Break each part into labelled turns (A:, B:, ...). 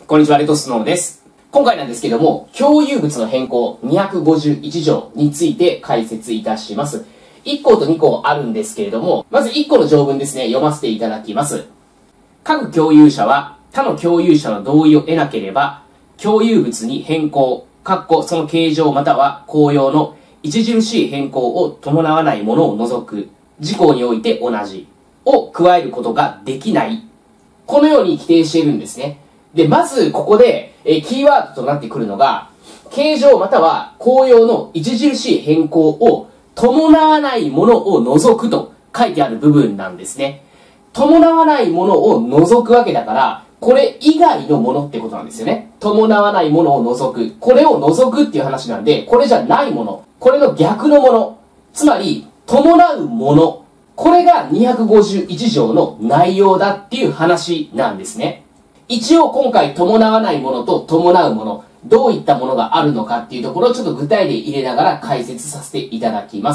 A: こんにちは、レトスノーです。今回なんですけども、共有物の変更251条について解説いたします。1項と2項あるんですけれども、まず1項の条文ですね、読ませていただきます。各共有者は他の共有者の同意を得なければ、共有物に変更、その形状または公用の著しい変更を伴わないものを除く、事項において同じを加えることができない。このように規定しているんですね。で、まずここで、キーワードとなってくるのが、形状または公用の著しい変更を伴わないものを除くと書いてある部分なんですね。伴わないものを除くわけだから、これ以外のものってことなんですよね。伴わないものを除く。これを除くっていう話なんで、これじゃないもの。これの逆のもの。つまり、伴うもの。これが251条の内容だっていう話なんですね。一応今回伴わないものと伴うもの、どういったものがあるのかっていうところをちょっと具体例入れながら解説させていただきます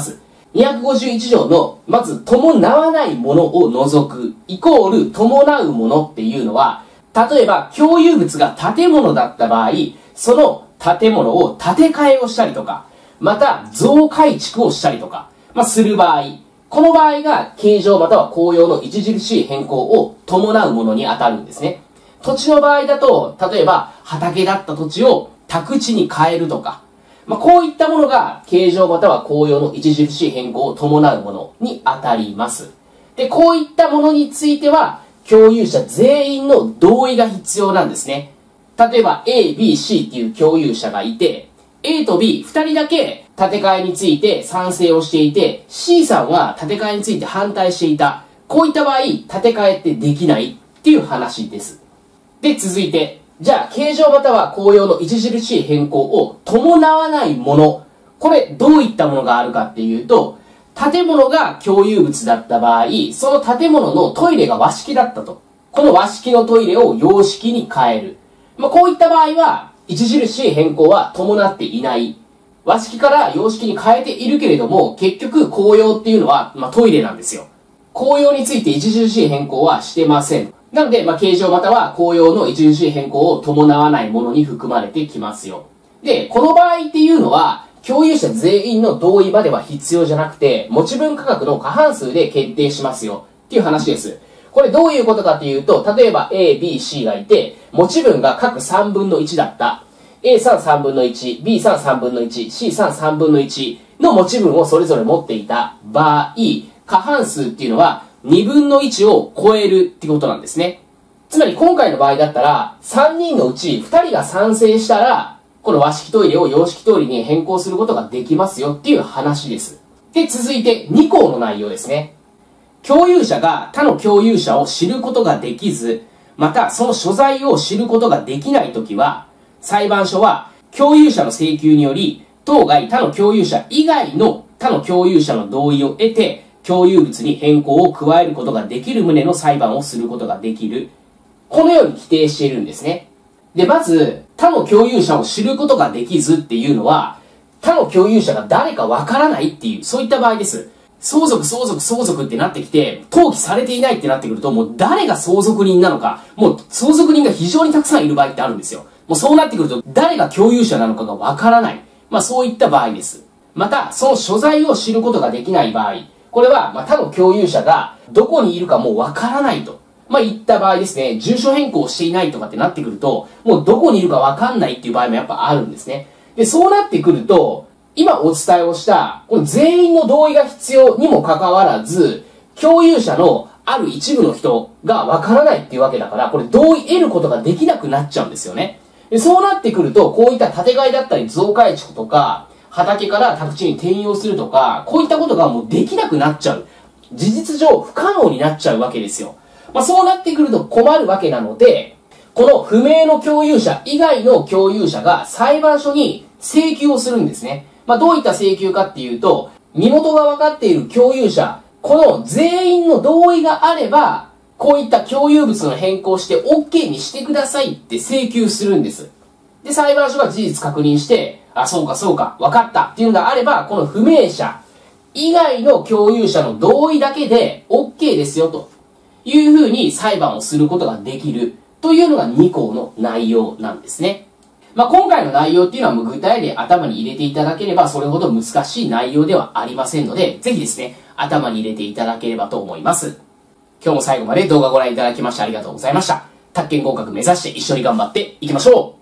A: 。251条の、まず伴わないものを除く、イコール伴うものっていうのは、例えば共有物が建物だった場合、その建物を建て替えをしたりとか、また増改築をしたりとか、する場合、この場合が形状または公用の著しい変更を伴うものに当たるんですね。土地の場合だと、例えば畑だった土地を宅地に変えるとか、こういったものが形状または公用の著しい変更を伴うものに当たります。で、こういったものについては、共有者全員の同意が必要なんですね。例えば A、B、C っていう共有者がいて、A と B、2人だけ建て替えについて賛成をしていて、C さんは建て替えについて反対していた。こういった場合、建て替えってできないっていう話です。で、続いて、じゃあ、形状または公用の著しい変更を伴わないもの。これ、どういったものがあるかっていうと、建物が共有物だった場合、その建物のトイレが和式だったと。この和式のトイレを洋式に変える。こういった場合は、著しい変更は伴っていない。和式から洋式に変えているけれども、結局公用っていうのは、トイレなんですよ。公用について著しい変更はしてません。なので、形状または公用の著しい変更を伴わないものに含まれてきますよ。で、この場合っていうのは、共有者全員の同意までは必要じゃなくて、持ち分価格の過半数で決定しますよっていう話です。これどういうことかっていうと、例えば A、B、C がいて、持ち分が各3分の1だった。A さん3分の1、B さん3分の1、C さん3分の1の持ち分をそれぞれ持っていた場合、過半数っていうのは2分の1を超えるってことなんですね。つまり今回の場合だったら、3人のうち2人が賛成したら、この和式トイレを洋式トイレに変更することができますよっていう話です。で、続いて2項の内容ですね。共有者が他の共有者を知ることができず、またその所在を知ることができないときは、裁判所は共有者の請求により、当該他の共有者以外の他の共有者の同意を得て、共有物に変更を加えることができる旨の裁判をすることができる。このように規定しているんですね。で、まず、他の共有者を知ることができずっていうのは、他の共有者が誰かわからないっていう、そういった場合です。相続ってなってきて、登記されていないってなってくると、もう誰が相続人なのか、もう相続人が非常にたくさんいる場合ってあるんですよ。もうそうなってくると、誰が共有者なのかがわからない。そういった場合です。また、その所在を知ることができない場合、これは、他の共有者がどこにいるかもうわからないと。いった場合ですね、住所変更をしていないとかってなってくると、もうどこにいるかわかんないっていう場合もやっぱあるんですね。で、そうなってくると、今お伝えをした、この全員の同意が必要にもかかわらず、共有者のある一部の人がわからないっていうわけだから、これ同意得ることができなくなっちゃうんですよね。で、そうなってくると、こういった建て替えだったり増改築とか、畑から宅地に転用するとか、こういったことがもうできなくなっちゃう。事実上不可能になっちゃうわけですよ。そうなってくると困るわけなので、この不明の共有者以外の共有者が裁判所に請求をするんですね。どういった請求かっていうと、身元が分かっている共有者、この全員の同意があれば、こういった共有物の変更して OK にしてくださいって請求するんです。で、裁判所が事実確認して、そうか、分かったっていうのがあれば、この不明者以外の共有者の同意だけで OK ですよというふうに裁判をすることができるというのが2項の内容なんですね。まあ、今回の内容っていうのはもう具体例頭に入れていただければそれほど難しい内容ではありませんので、ぜひですね、頭に入れていただければと思います。今日も最後まで動画ご覧いただきましてありがとうございました。宅建合格目指して一緒に頑張っていきましょう。